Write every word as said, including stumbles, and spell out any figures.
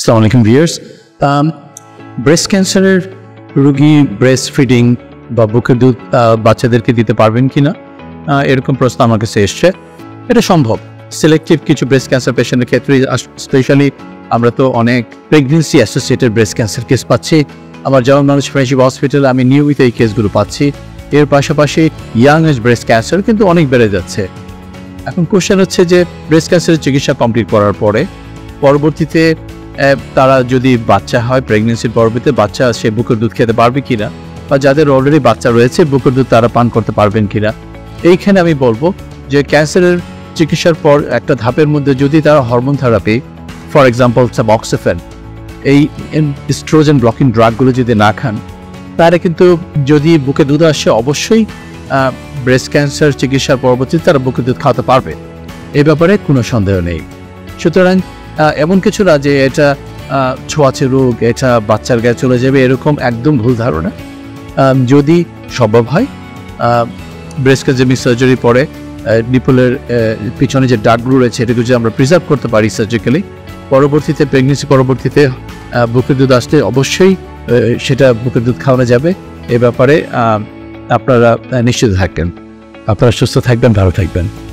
আসসালামু আলাইকুম viewers, breast ক্যান্সারের রোগী ব্রেস্ট ফিডিং বা বুকের দুধ বাচ্চাদেরকে দিতে পারবেন কিনা এরকম প্রশ্ন আমার কাছে এসছে। এটা সম্ভব। সিলেক্টিভ কিছু ব্রেস্ট ক্যান্সার পেশেন্টের ক্ষেত্রে, স্পেশালি আমরা তো অনেক pregnancy associated breast cancer case পাচ্ছি। আমার যেমন মানুষ ফ্রেন্ডশিপ হসপিটালে আমি নিয়মিত এই কেসগুলো পাচ্ছি। এর পাশাপাশি ইয়াং এজ ব্রেস্ট ক্যান্সার কিন্তু অনেক বেড়ে যাচ্ছে। এখন কোশ্চেন হচ্ছে যে ব্রেস্ট ক্যান্সারের চিকিৎসা কমপ্লিট করার পরে পরবর্তীতে তারা যদি বাচ্চা হয়, প্রেগনেন্সির পরবর্তীতে বাচ্চা সে বুকের দুধ খেতে পারবে কিনা, বা যাদের অলরেডি বাচ্চা রয়েছে বুকের দুধ তারা পান করতে পারবেন কিনা। এইখানে আমি বলবো যে ক্যান্সারের চিকিৎসার পর একটা ধাপের মধ্যে যদি তারা হরমোন থেরাপি, ফর এক্সাম্পল সাবঅক্সিফেন, এই ইস্ট্রোজেন ব্লকিং ড্রাগগুলো যদি না খান, তারা কিন্তু যদি বুকে দুধ আসে অবশ্যই ব্রেস্ট ক্যান্সার চিকিৎসার পরবর্তীতে তারা বুকে দুধ খাওয়াতে পারবে। এই ব্যাপারে কোনো সন্দেহ নেই। সুতরাং এমন কিছু না যে এটা ছোঁয়াচে রোগ, এটা বাচ্চার গায়ে চলে যাবে, এরকম একদম ভুল ধারণা। যদি সম্ভব হয় ব্রেস্ট ক্যান্সার সার্জারি পরে নিপলের পিছনে যে ডাকগুলো রয়েছে এটাকে যদি আমরা প্রিজার্ভ করতে পারি সার্জিক্যালি, পরবর্তীতে প্রেগনেন্সি পরবর্তীতে বুকের দুধ আসলে অবশ্যই সেটা বুকের দুধ খাওয়ানো যাবে। এ ব্যাপারে আপনারা নিশ্চিত থাকবেন। আপনারা সুস্থ থাকবেন, ভালো থাকবেন।